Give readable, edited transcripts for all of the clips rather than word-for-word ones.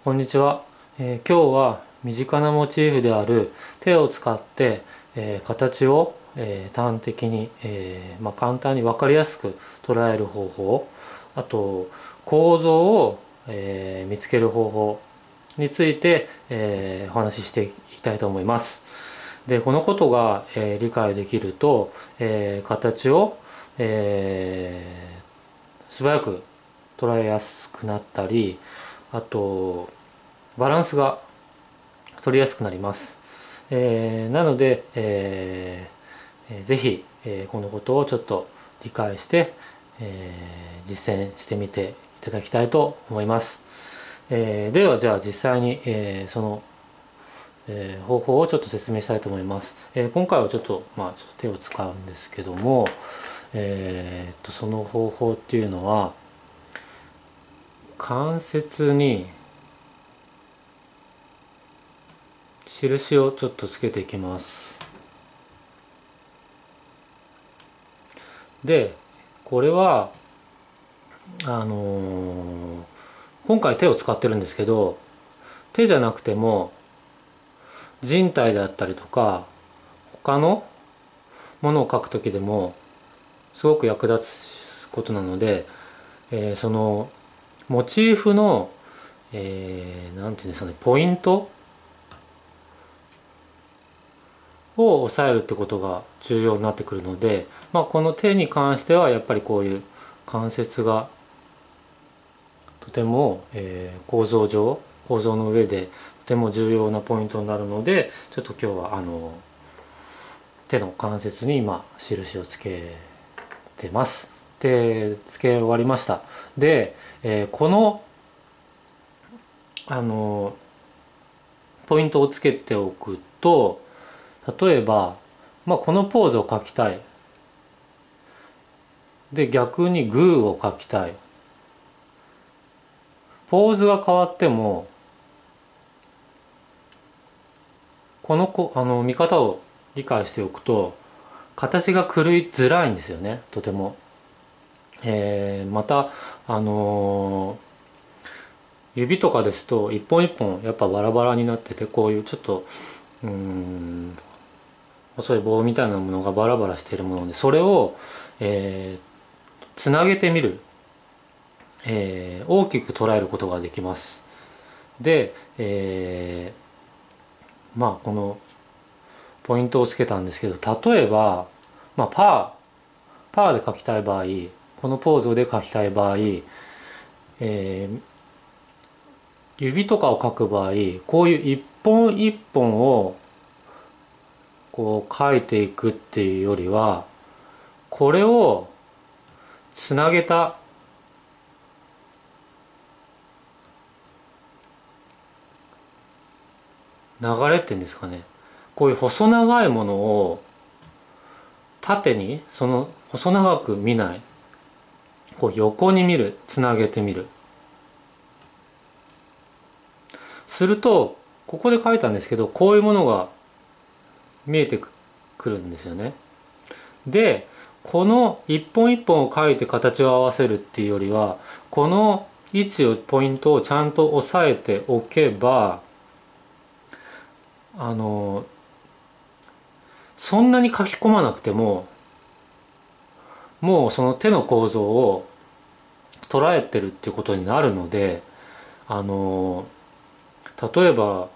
こんにちは。今日は身近なモチーフである手を使って、形を、端的に、簡単に分かりやすく捉える方法、あと構造を、見つける方法について、お話ししていきたいと思います。で、このことが、理解できると、形を、素早く捉えやすくなったり、あとバランスが取りやすくなります。なので、ぜひ、このことをちょっと理解して、実践してみていただきたいと思います。ではじゃあ実際に、その、方法をちょっと説明したいと思います。今回はちょっと、ちょっと手を使うんですけども、その方法っていうのは関節に印をちょっとつけていきます。でこれは今回手を使ってるんですけど、手じゃなくても人体であったりとか他のものを描く時でもすごく役立つことなので、そのモチーフのなんていうんですかね、ポイントを抑えるってことが重要になってくるので、この手に関してはやっぱりこういう関節がとても、構造の上でとても重要なポイントになるので、ちょっと今日は手の関節に今印をつけてます。でつけ終わりました。で、このポイントをつけておくと、例えば、このポーズを描きたい。で、逆にグーを描きたい。ポーズが変わっても、この見方を理解しておくと、形が狂いづらいんですよね、とても。また、指とかですと、一本一本やっぱバラバラになってて、こういうちょっと、細い棒みたいなものがバラバラしているもので、それを、つなげてみる、大きく捉えることができます。で、このポイントをつけたんですけど、例えば、パーで描きたい場合、このポーズで描きたい場合、指とかを描く場合、こういう一本一本をこう描いていくっていうよりは、これをつなげた流れっていうんですかね、こういう細長いものを縦に、その細長く見ない、こう横に見る、つなげてみる、すると、ここで書いたんですけど、こういうものが見えてくるんですよね。で、この一本一本を書いて形を合わせるっていうよりは、この位置を、ポイントをちゃんと押さえておけば、そんなに書き込まなくても、もうその手の構造を捉えてるっていうことになるので、例えば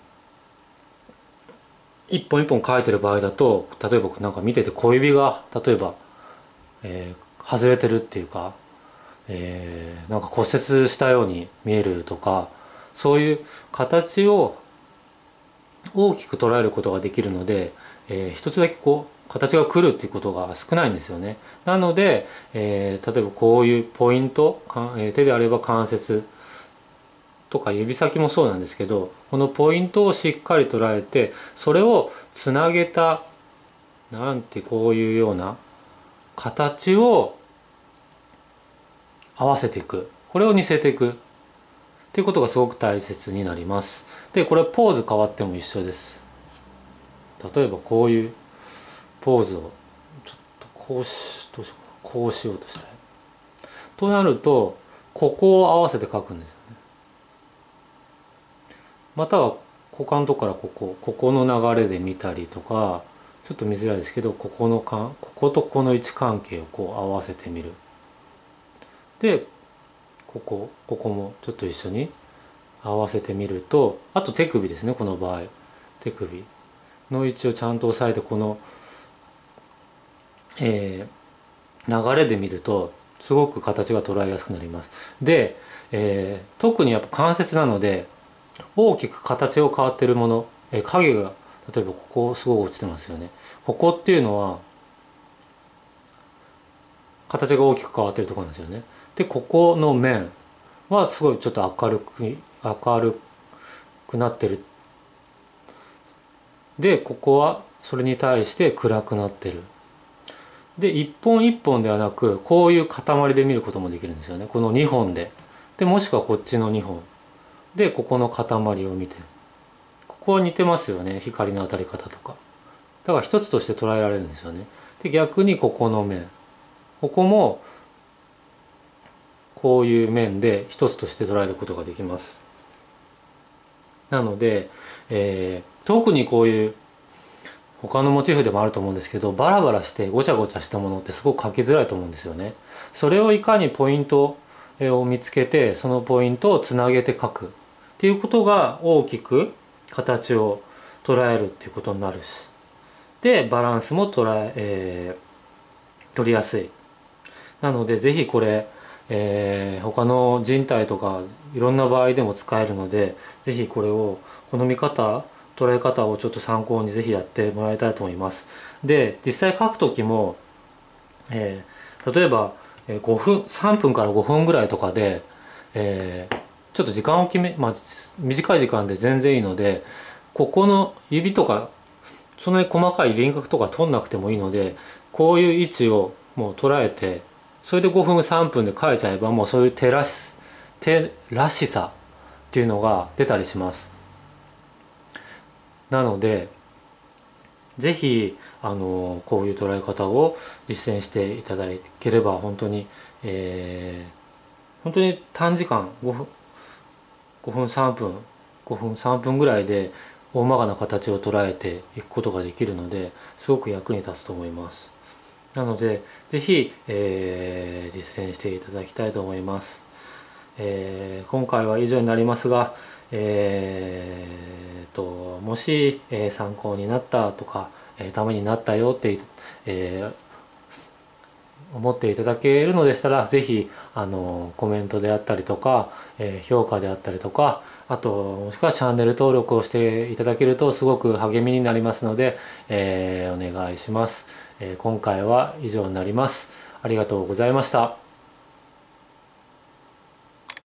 一本一本書いてる場合だと、例えばなんか見てて小指が例えば、外れてるっていうか、なんか骨折したように見えるとか、そういう形を大きく捉えることができるので、一つだけこう形が来るっていうことが少ないんですよね。なので、例えばこういうポイント、手であれば関節とか指先もそうなんですけど、このポイントをしっかり捉えて、それをつなげた、なんてこういうような形を合わせていく、これを似せていくっていうことがすごく大切になります。で、これポーズ変わっても一緒です。例えばこういうポーズをちょっとこうどうしようかな、こうしようとしたい。となると、ここを合わせて描くんですよね。 または股間のとこからここの流れで見たりとか、ちょっと見づらいですけど、こことここの位置関係をこう合わせてみる。で、ここもちょっと一緒に合わせてみると、あと手首ですね、この場合。手首の位置をちゃんと押さえて、この、流れで見ると、すごく形が捉えやすくなります。で、特にやっぱ関節なので、大きく形を変わっているもの、影が、例えばここすごい落ちてますよね。ここっていうのは、形が大きく変わってるところなんですよね。で、ここの面はすごいちょっと明るくなってる。で、ここはそれに対して暗くなってる。で、一本一本ではなく、こういう塊で見ることもできるんですよね。この2本で。で、もしくはこっちの2本。で、ここの塊を見てる。ここは似てますよね。光の当たり方とか。だから一つとして捉えられるんですよね。で、逆にここの面。ここも、こういう面で一つとして捉えることができます。なので、特にこういう他のモチーフでもあると思うんですけど、バラバラしてごちゃごちゃしたものってすごく描きづらいと思うんですよね。それをいかにポイントを見つけて、そのポイントをつなげて描くっていうことが大きく形を捉えるっていうことになるし、でバランスも取りやすい。なのでぜひこれ、他の人体とかいろんな場合でも使えるので、ぜひこれをこの見方捉え方をちょっと参考にぜひやってもらいたいと思います。で実際書く時も、例えば3分から5分ぐらいとかで、ちょっと時間を短い時間で全然いいので、ここの指とかそんなに細かい輪郭とか取んなくてもいいので、こういう位置をもう捉えて、それで5分3分で書いちゃえば、もうそういう手らしさっていうのが出たりします。なのでぜひこういう捉え方を実践していただければ本当に、本当に短時間5分3分ぐらいで大まかな形を捉えていくことができるので、すごく役に立つと思います。なのでぜひ、実践していただきたいと思います。今回は以上になりますが、もし、参考になったとか、ためになったよって、思っていただけるのでしたら、ぜひコメントであったりとか、評価であったりとか、あともしくはチャンネル登録をしていただけるとすごく励みになりますので、お願いします。今回は以上になります。ありがとうございました。